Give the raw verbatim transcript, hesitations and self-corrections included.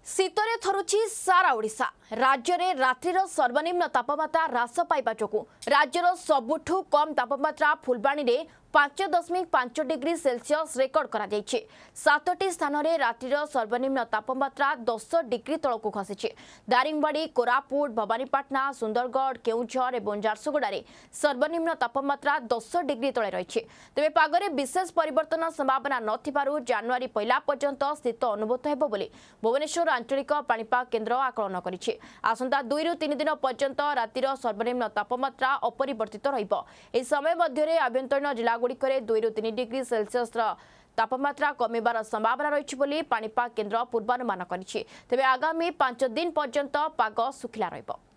शीतरे थरुछि सारा ओडिशा। राज्य में रात्रिर सर्वनिम्न तापमात्रा ह्रास पाइबा जोगु राज्यर सबुठु कम तापमात्रा फुलबाणी में पांच दशमिक पांच डिग्री सेल्सियस रेकर्ड करा जायछि। सातटी स्थान में रात्रिर सर्वनिम्न तापमात्रा दस डिग्री तलक खसी। दारिंगबाड़ी, कोरापुट, भवानीपाटना, सुंदरगढ़, केउझर और झारसुगुड़ा सर्वनिम्न तापमात्रा दस डिग्री तले रही। तेज पागरे विशेष परिवर्तन संभावना नथिबारु जनवरी पहला पर्यंत शीत अनुभूत हेबो बोली भुवनेश्वर आंचलिक पाणीपाग केन्द्र आकलन करिछि। आसंता दुई रु तीन दिन पर्यंत रातिर सर्वनिम्न तापमात्रा अपरिवर्तित रहिबो। एही समय मध्यरे आभ्यंतरीण जिला गुड़िकरे दुई रु तीन डिग्री सेल्सियस तापमात्रा कमिबार संभावना रही बोली पाणीपाग केन्द्र पूर्वानुमान करिछि। तेबे आगामी पांच दिन पर्यंत पाग सुखिला रहिबो।